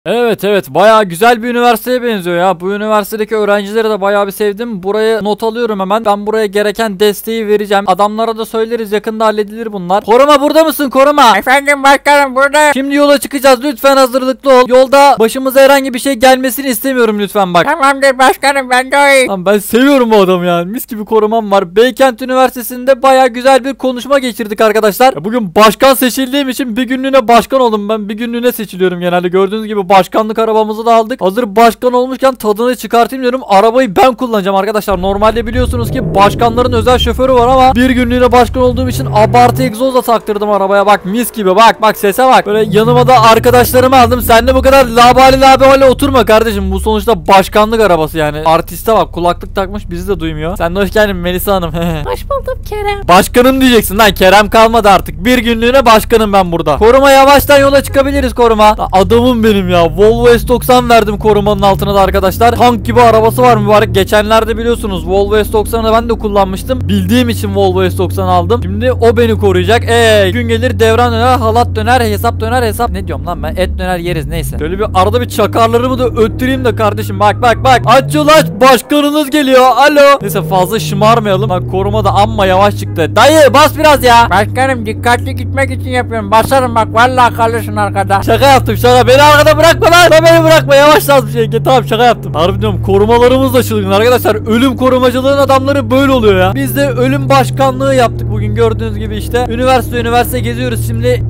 Evet evet, bayağı güzel bir üniversiteye benziyor ya. Bu üniversitedeki öğrencileri de bayağı bir sevdim. Buraya not alıyorum hemen. Ben buraya gereken desteği vereceğim. Adamlara da söyleriz, yakında halledilir bunlar. Koruma, burada mısın koruma? Efendim başkanım, burada. Şimdi yola çıkacağız, lütfen hazırlıklı ol. Yolda başımıza herhangi bir şey gelmesini istemiyorum lütfen bak. Tamamdır başkanım, ben de oyum. Lan ben seviyorum bu adamı yani. Mis gibi korumam var. Beykent Üniversitesi'nde bayağı güzel bir konuşma geçirdik arkadaşlar. Bugün başkan seçildiğim için bir günlüğüne başkan oldum. Ben bir günlüğüne seçiliyorum genelde. Gördüğünüz gibi başkanlık arabamızı da aldık. Hazır başkan olmuşken tadını çıkartayım diyorum. Arabayı ben kullanacağım arkadaşlar. Normalde biliyorsunuz ki başkanların özel şoförü var ama bir günlüğüne başkan olduğum için abartı egzoz da taktırdım arabaya. Bak mis gibi, bak sese bak. Böyle yanıma da arkadaşlarımı aldım. Sen de bu kadar labali oturma kardeşim. Bu sonuçta başkanlık arabası yani. Artiste bak, kulaklık takmış, bizi de duymuyor. Sen de hoş geldin Melisa Hanım. Hoş buldum Kerem. Başkanım diyeceksin lan, Kerem kalmadı artık. Bir günlüğüne başkanım ben burada. Koruma, yavaştan yola çıkabiliriz koruma. Adamım benim ya. Volvo S90 verdim korumanın altına da arkadaşlar. Tank gibi arabası var mübarek. Geçenlerde biliyorsunuz Volvo S90'ı ben de kullanmıştım. Bildiğim için Volvo S90 aldım. Şimdi o beni koruyacak. Gün gelir devran döner, halat döner, hesap döner, hesap. Ne diyorum lan ben? Et döner yeriz, neyse. Şöyle bir arada bir çakarlarımı da öttüreyim de kardeşim. Bak. Aç yol aç. Başkanınız geliyor. Alo. Neyse fazla şımarmayalım. Bak koruma da amma yavaş çıktı. Dayı bas biraz ya. Başkanım dikkatli gitmek için yapıyorum. Basarım bak, vallahi kalırsın arkada. Şaka yaptım şaka. Beni arkada bırakma lan. Beni bırakma. Yavaş bir şey. Tamam şaka yaptım. Harbi diyorum, korumalarımız da çılgın arkadaşlar. Ölüm korumacılığın adamları böyle oluyor ya. Biz de ölüm başkanlığı yaptık bugün, gördüğünüz gibi işte. Üniversite geziyoruz şimdi.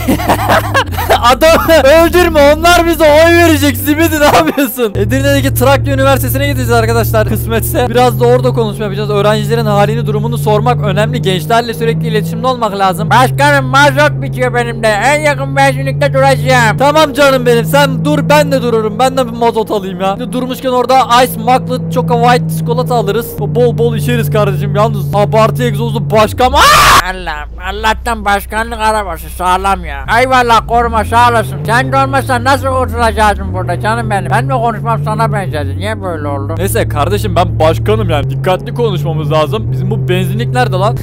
Adamı öldürme, onlar bize oy verecek. Zibidi ne yapıyorsun? Edirne'deki Trakya Üniversitesi'ne gideceğiz arkadaşlar, kısmetse. Biraz da orada konuşma yapacağız. Öğrencilerin halini, durumunu sormak önemli. Gençlerle sürekli iletişimde olmak lazım. Başkanım mazot bitiyor benim de. En yakın benzinlikte duracağım. Tamam canım benim, sen dur, ben de dururum. Ben de bir mazot alayım ya. Şimdi durmuşken orada Ice Chocolate Choco White çikolata alırız. Bol içeriz kardeşim. Yalnız abartı egzozlu başkan. Allah'tan başkanlık arabası sağlam ya. Eyvallah koruma, sağ olasın. Sen de olmasan nasıl oturacaksın burada canım benim? Ben de konuşmam sana benzedi. Niye böyle oldu? Neyse kardeşim, ben başkanım yani. Dikkatli konuşmamız lazım. Bizim bu benzinlik nerede lan?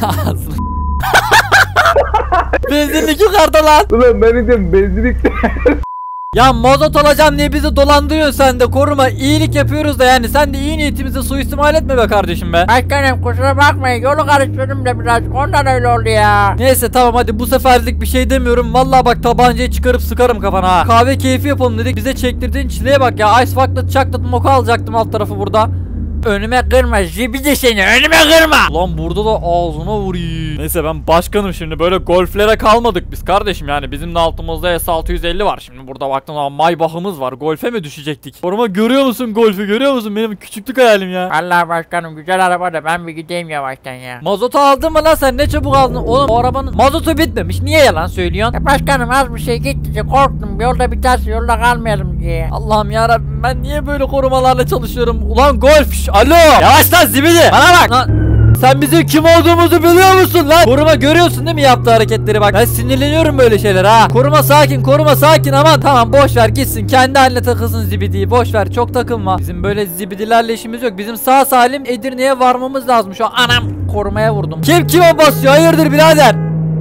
Benzinlik yukarıda lan. Ulan ben de benzinlikte. Ya mazot alacağım diye bizi dolandırıyorsun sen de koruma. İyilik yapıyoruz da yani, sen de iyi niyetimizi suistimal etme be kardeşim be. Başkanım kusura bakmayın, yolu karıştırdım da biraz, ondan öyle oldu ya. Neyse tamam hadi, bu seferlik bir şey demiyorum. Vallahi bak tabancayı çıkarıp sıkarım kafana ha. Kahve keyfi yapalım dedik, bize çektirdiğin çileye bak ya. Ice Chocolate mocha alacaktım alt tarafı burada. Önüme kırma zibidi seni, önüme kırma. Lan burada da ağzına vurayım. Neyse ben başkanım şimdi, böyle golflere kalmadık biz kardeşim yani. Bizim de altımızda S650 var. Şimdi burada baktığım zaman Maybach'ımız var. Golfe mi düşecektik? Koruma, görüyor musun golfü, görüyor musun? Benim küçüklük hayalim ya. Allah başkanım, güzel araba da ben bir gideyim yavaştan ya. Mazotu aldın mı lan sen? Ne çabuk aldın? Oğlum o arabanın mazotu bitmemiş. Niye yalan söylüyorsun? Başkanım az bir şey gitti, korktum yolda biterse yolda kalmayalım diye. Allah'ım yarabbim, ben niye böyle korumalarla çalışıyorum? Ulan golf. Alo. Yavaş lan zibidi. Bana bak. Lan. Sen bizim kim olduğumuzu biliyor musun lan? Koruma, görüyorsun değil mi yaptığı hareketleri bak. Ben sinirleniyorum böyle şeyler ha. Koruma sakin aman tamam, boş ver gitsin. Kendi haline takılsın zibidiyi, boş ver, çok takılma. Bizim böyle zibidilerle işimiz yok. Bizim sağ salim Edirne'ye varmamız lazım şu an. Anam, korumaya vurdum. Kim kime basıyor? Hayırdır birader?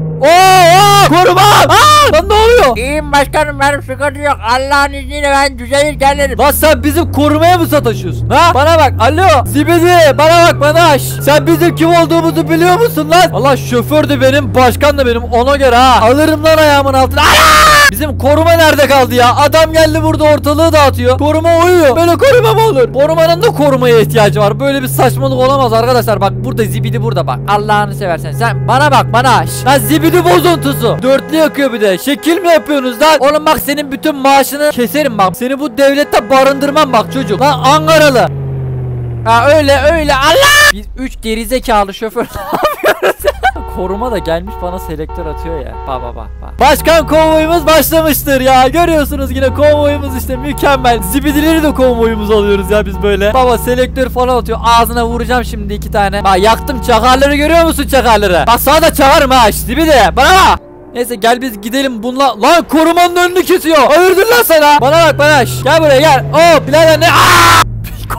Koruma! Lan ne oluyor? İyiyim başkanım, benim sıkıntı yok. Allah'ın izniyle ben düzelir gelirim. Lan sen bizim korumaya mı sataşıyorsun ha? Bana bak, alo zibidi, bana bak bana. Sen bizim kim olduğumuzu biliyor musun lan? Allah, şoför de benim, başkan da benim, ona göre ha. Alırım lan ayağımın altına. Bizim koruma nerede kaldı ya? Adam geldi burada ortalığı dağıtıyor. Koruma uyuyor. Böyle koruma mı olur? Korumanın da korumaya ihtiyacı var. Böyle bir saçmalık olamaz arkadaşlar. Bak burada zibidi, burada bak. Allah'ını seversen sen bana bak bana. Lan zibidi bozuntusu. Dörtlü yakıyor bir de. Şekil mi yapıyorsunuz lan? Oğlum bak, senin bütün maaşını keserim bak. Seni bu devlette barındırmam bak çocuk. Lan Ankaralı. Ha öyle Allah. Biz 3 gerizekalı şoför ne yapıyoruz? Koruma da gelmiş bana selektör atıyor ya. Bak. Başkan konvoyumuz başlamıştır ya. Görüyorsunuz yine konvoyumuz işte mükemmel. Zibidileri de konvoyumuz alıyoruz ya biz böyle. Baba selektör falan atıyor. Ağzına vuracağım şimdi 2 tane. Bak yaktım çakarları, görüyor musun çakarları? Bak sana da çağırım ha zibidi. Bana bak. Neyse gel biz gidelim bununla. Lan korumanın önünü kesiyor. Hayırdır lan sana? Bana bak bana. Gel buraya gel. Birader ne?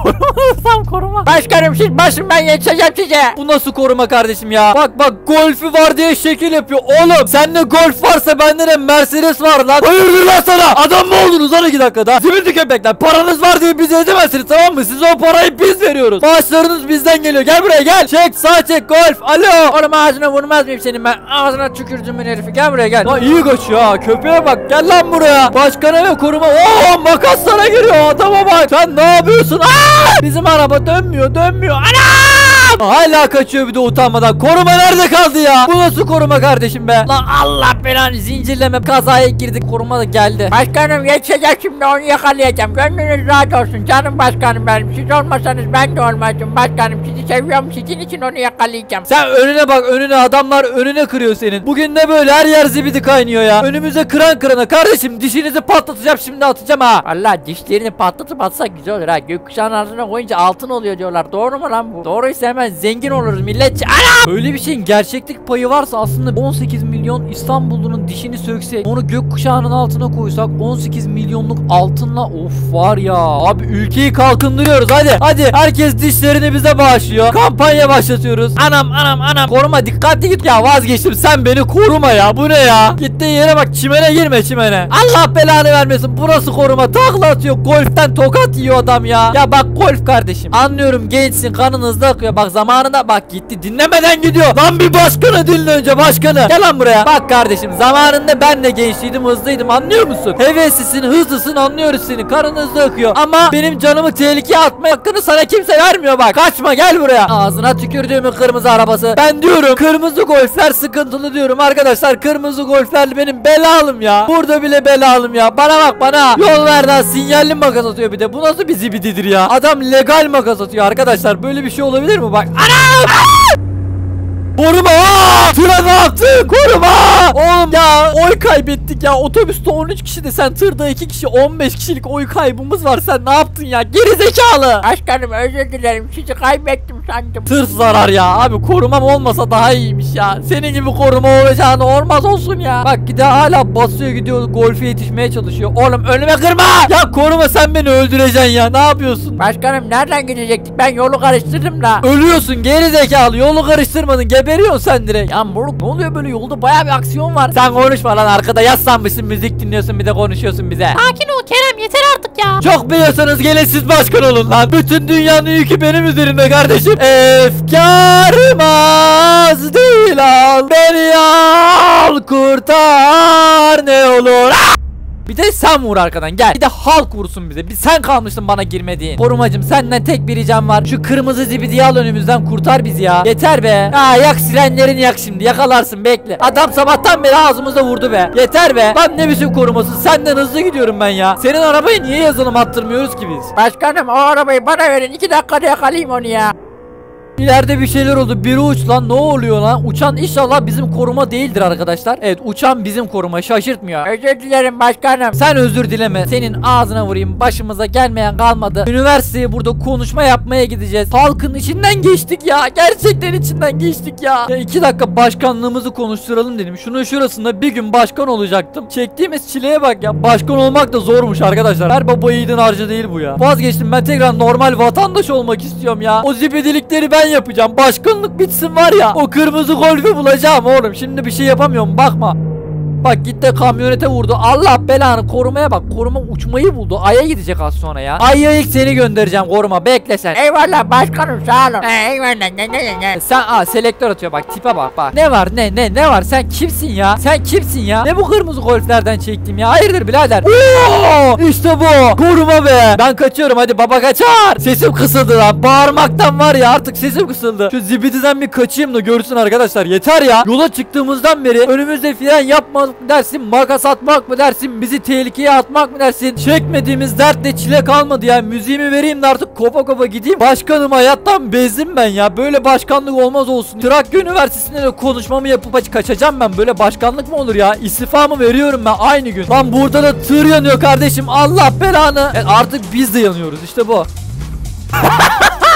Tam koruma. Başkanım siz basın, ben yetişeceğim size. Bu nasıl koruma kardeşim ya? Bak bak, golfü var diye şekil yapıyor. Oğlum sende golf varsa bende de Mercedes var lan. Hayırdır lan sana? Adam mı oldunuz lan 2 dakikada? Zibidi köpekler, paranız var diye bizi ezemezsiniz, tamam mı? Size o parayı biz veriyoruz. Maaşlarınız bizden geliyor. Gel buraya gel. Çek, sağ çek, golf. Alo. Oğlum ağzına vurmaz mıyım senin ben? Ağzına tükürdüm herifi, gel buraya gel. Lan iyi kaçıyor ha. Köpeğe bak. Gel lan buraya. Başkana ve koruma. Oo, makas sana giriyor. Adama bak. Sen ne yapıyorsun? Aa! Bizim araba dönmüyor. Ana! Hala kaçıyor bir de utanmadan. Koruma nerede kaldı ya? Bu nasıl koruma kardeşim be? Lan Allah belanı, zincirleme kazaya girdik. Koruma da geldi. Başkanım yetişecek, şimdi onu yakalayacağım. Gönlünüz rahat olsun canım başkanım benim. Siz olmasanız ben de olmazdım başkanım. Sizi seviyorum, sizin için onu yakalayacağım. Sen önüne bak, önüne, adamlar önüne kırıyor senin. Bugün ne böyle, her yer zibidi kaynıyor ya. Önümüze kıran kırana kardeşim, dişinizi patlatacağım şimdi, atacağım ha. Valla dişlerini patlatıp atsak güzel olur ha. Gökkuşağının altına koyunca altın oluyor diyorlar. Doğru mu lan bu? Doğruysa hemen zengin oluruz milletçi. Ana! Öyle bir şeyin gerçeklik payı varsa aslında 18 milyon İstanbullunun dişini söksek, onu gökkuşağının altına koysak 18 milyonluk altınla, of var ya. Abi ülkeyi kalkındırıyoruz, hadi herkes dişlerini bize bağışlıyor. Kampanya başlatıyoruz. Anam. Koruma dikkatli git ya, vazgeçtim, sen beni koruma ya, bu ne ya? Gittiğin yere bak, çimene girme, çimene. Allah belanı vermesin, burası koruma, takla atıyor, golften tokat yiyor adam ya. Ya bak golf kardeşim, anlıyorum gençsin, kanın hızlı akıyor, bak zamanında bak gitti, dinlemeden gidiyor. Lan bir başkanı dinle önce, başkanı. Gel lan buraya. Bak kardeşim, zamanında ben de gençliydim, hızlıydım, anlıyor musun? Heveslisin, hızlısın, anlıyoruz seni, karın hızlı akıyor. Ama benim canımı tehlikeye atma hakkını sana kimse vermiyor bak. Kaçma, gel buraya. Ağzına tükürdüğümün kırmızı arabası. Ben diyorum kırmızı golfler sıkıntılı diyorum arkadaşlar. Kırmızı golfler benim belalım ya. Burada bile belalım ya. Bana bak bana. Yollardan sinyalli makas atıyor bir de. Bu nasıl bir zibididir ya? Adam legal makas atıyor arkadaşlar. Böyle bir şey olabilir mi? Bak. Anam! Koruma! Tıra ne yaptın? Koruma! Oğlum ya, oy kaybettik ya. Otobüste 13 kişi de sen tırda 2 kişi, 15 kişilik oy kaybımız var. Sen ne yaptın ya? Geri zekalı! Başkanım özür dilerim, sizi kaybettim sandım. Tır zarar ya. Abi korumam olmasa daha iyiymiş ya. Senin gibi koruma olacağını olmaz olsun ya. Bak gide hala basıyor gidiyor, golfe yetişmeye çalışıyor. Oğlum önüme kırma! Ya koruma, sen beni öldüreceksin ya. Ne yapıyorsun? Başkanım nereden gidecektik? Ben yolu karıştırdım da. Ölüyorsun geri zekalı. Yolu karıştırmadın. Geberiyorsun sen direkt. Ya moruk, ne oluyor böyle, yolda baya bir aksiyon var. Sen konuşma lan, arkada yaslanmışsın, müzik dinliyorsun, bir de konuşuyorsun bize. Sakin ol Kerem, yeter artık ya. Çok biliyorsanız gelin siz başkan olun lan. Bütün dünyanın yükü benim üzerimde kardeşim. Efkarım az değil, al beni, al kurtar ne olur. Bir de sen vur arkadan, gel. Bir de halk vursun bize. Bir sen kalmışsın bana girmediğin. Korumacım, senden tek bir ricam var. Şu kırmızı zibidiyi al önümüzden, kurtar bizi ya. Yeter be. Ha, yak sirenlerini, yak şimdi. Yakalarsın, bekle. Adam sabahtan beri ağzımıza vurdu be. Yeter be. Lan ne biçim koruması. Senden hızlı gidiyorum ben ya. Senin arabayı niye yazılım attırmıyoruz ki biz? Başkanım o arabayı bana verin, 2 dakikada yakalayayım onu ya. İleride bir şeyler oldu. Biri uç lan, ne oluyor lan? Uçan inşallah bizim koruma değildir arkadaşlar. Evet, uçan bizim koruma, şaşırtmıyor. Özür dilerim başkanım. Sen özür dileme. Senin ağzına vurayım. Başımıza gelmeyen kalmadı. Üniversiteye burada konuşma yapmaya gideceğiz. Halkın içinden geçtik ya. Gerçekten içinden geçtik ya. Ya 2 dakika başkanlığımızı konuşturalım dedim. Şunun şurasında bir gün başkan olacaktım. Çektiğimiz çileye bak ya. Başkan olmak da zormuş arkadaşlar. Her baba yiğidin harcı değil bu ya. Vazgeçtim, ben tekrar normal vatandaş olmak istiyorum ya. O zibidilikleri ben yapacağım. Başkanlık bitsin var ya. O kırmızı golfü bulacağım oğlum. Şimdi bir şey yapamıyorum, bakma. Bak gitti kamyonete vurdu. Allah belanı, korumaya bak. Koruma uçmayı buldu. Ay'a gidecek az sonra ya. Ay'a ilk seni göndereceğim koruma. Bekle sen. Eyvallah başkanım, sağ olun. Eyvallah. Sen selektör atıyor bak, tipe bak bak. Ne var ne var, sen kimsin ya? Sen kimsin ya? Ne bu kırmızı golflerden çektim ya? Hayırdır birader? Oo, işte bu. Koruma be. Ben kaçıyorum, hadi baba kaçar. Sesim kısıldı lan. Bağırmaktan var ya, artık sesim kısıldı. Şu zibididen bir kaçayım da görsün arkadaşlar. Yeter ya. Yola çıktığımızdan beri önümüzde fren yapma mı dersin, makas atmak mı dersin, bizi tehlikeye atmak mı dersin? Çekmediğimiz dertle çile kalmadı ya. Müziğimi vereyim de artık kopa kopa gideyim. Başkanım, hayattan bezdim ben ya. Böyle başkanlık olmaz olsun. Trakya Üniversitesi'nde de konuşmamı yapıp kaçacağım ben. Böyle başkanlık mı olur ya? İstifamı veriyorum ben aynı gün. Lan burada da tır yanıyor kardeşim. Allah belanı. Artık biz de yanıyoruz, işte bu.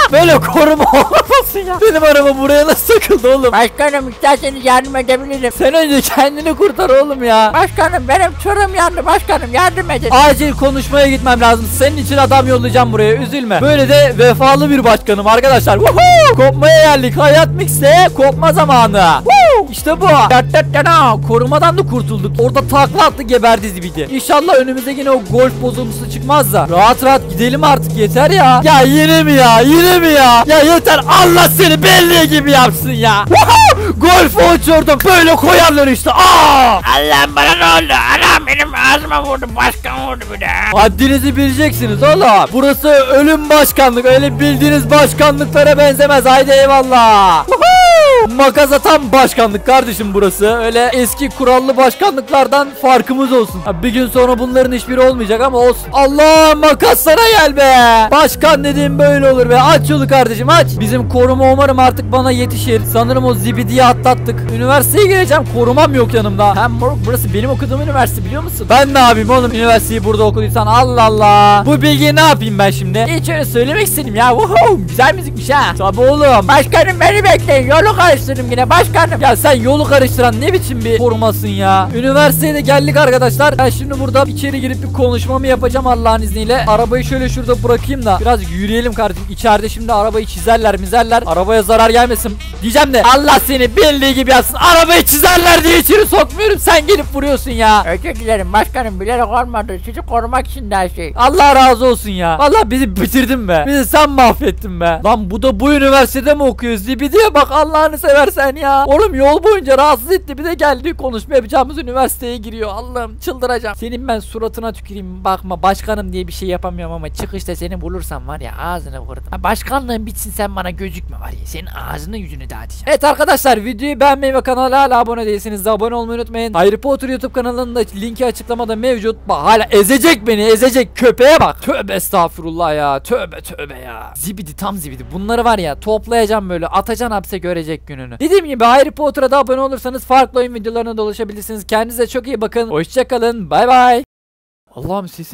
Böyle koruma olmasın ya. Benim araba buraya nasıl takıldı oğlum? Başkanım isterseniz yardım edebilirim. Sen önce kendini kurtar oğlum ya. Başkanım benim tırım yandı başkanım, yardım edin. Acil konuşmaya gitmem lazım. Senin için adam yollayacağım buraya, üzülme. Böyle de vefalı bir başkanım arkadaşlar. Woohoo! Kopmaya geldik. Hayat Mix'te kopma zamanı. Woo! İşte bu. Korumadan da kurtulduk. Orada takla attı, geberdi zibidi. İnşallah önümüze yine o golf bozuntusu çıkmaz da. Rahat rahat gidelim artık, yeter ya. Ya yine mi ya? Yine mi ya? Ya yeter, Allah seni belli gibi yapsın ya. Woohoo! Golf'u uçurdum. Böyle koyarlar işte. Aa! Allah'ım bana ne oldu? Anam benim ağzıma vurdu, başkan vurdu bir de. Haddinizi bileceksiniz oğlum. Burası ölüm başkanlık. Öyle bildiğiniz başkanlıklara benzemez. Haydi eyvallah. Makas atan başkanlık kardeşim burası. Öyle eski kurallı başkanlıklardan farkımız olsun. Bir gün sonra bunların hiçbiri olmayacak ama olsun. Allah, makas sana gel be. Başkan dediğim böyle olur be. Aç yolu kardeşim, aç. Bizim koruma umarım artık bana yetişir. Sanırım o zibidiyi atlattık. Üniversiteye gireceğim, korumam yok yanımda. Hem moruk, burası benim okuduğum üniversite, biliyor musun? Ben ne yapayım oğlum, üniversiteyi burada okuduysan? Allah Allah. Bu bilgiyi ne yapayım ben şimdi? Hiç öyle söylemek istedim ya. Woohoo, güzel müzikmiş ha. Tabi oğlum. Başkanım beni bekleyin, yolu karıştırdım yine başkanım. Ya sen yolu karıştıran ne biçim bir korumasın ya? Üniversiteye de geldik arkadaşlar. Ben şimdi burada içeri girip bir konuşmamı yapacağım Allah'ın izniyle. Arabayı şöyle şurada bırakayım da biraz yürüyelim kardeşim. İçeride şimdi arabayı çizerler mizerler. Arabaya zarar gelmesin diyeceğim de Allah seni bildiği gibi yapsın. Arabayı çizerler diye içeri sokmuyorum. Sen gelip vuruyorsun ya. Özür dilerim başkanım, bilerek olmadı. Sizi korumak için de her şey. Allah razı olsun ya. Vallahi bizi bitirdin be. Bizi sen mahvettin be. Lan bu da bu üniversitede mi okuyor? Zibidiye bak Allah'ını seversen ya. Oğlum yol boyunca rahatsız etti. Bir de geldi konuşma yapacağımız üniversiteye giriyor. Allah'ım çıldıracağım. Senin ben suratına tüküreyim. Bakma, başkanım diye bir şey yapamıyorum ama çıkışta seni bulursam var ya ağzını vurdum. Ha, başkanlığın bitsin sen bana gözükme var ya. Senin ağzını yüzünü dağıtacağım. Evet arkadaşlar, videoyu beğenmeyi ve kanala hala abone değilseniz de abone olmayı unutmayın. Harry Potter YouTube kanalının da linki açıklamada mevcut. Bak hala ezecek beni, ezecek köpeğe bak. Tövbe estağfurullah ya. Tövbe tövbe ya. Zibidi tam zibidi. Bunları var ya toplayacağım böyle, atacaksın hapse, görecek gününü. Dediğim gibi Harry Potter'a da abone olursanız farklı oyun videolarına da ulaşabilirsiniz. Kendinize çok iyi bakın. Hoşçakalın. Bay bay. Allah'ım sesim